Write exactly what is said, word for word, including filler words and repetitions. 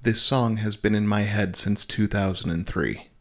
This song has been in my head since two thousand three.